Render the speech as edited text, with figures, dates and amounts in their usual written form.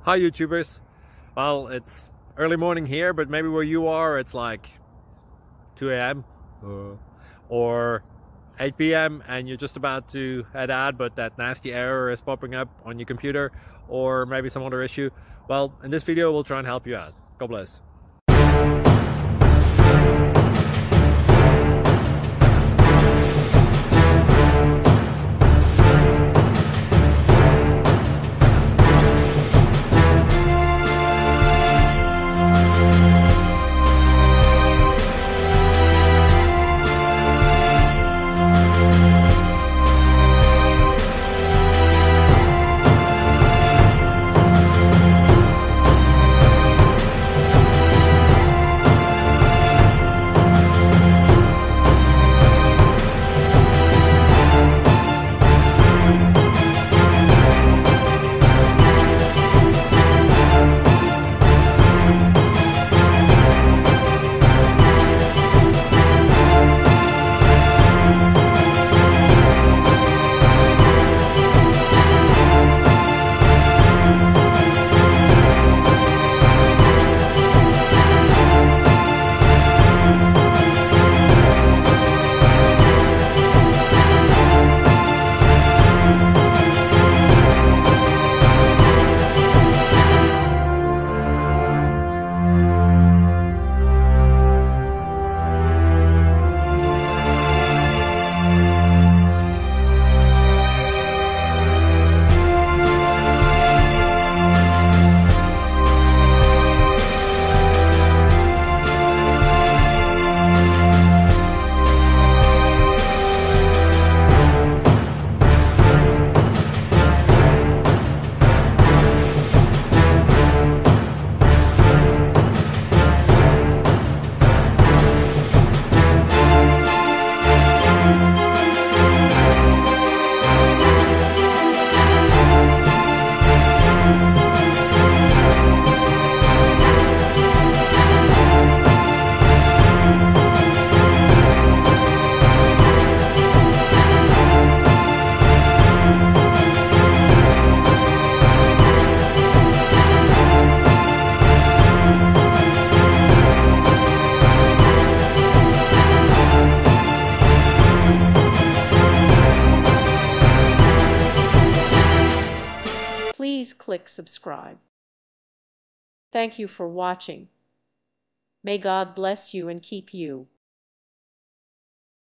Hi YouTubers. Well, it's early morning here, but maybe where you are it's like 2 a.m. or 8 p.m. and you're just about to head out, but that nasty error is popping up on your computer, or maybe some other issue. Well, in this video we'll try and help you out. God bless. Please click subscribe. Thank you for watching. May God bless you and keep you.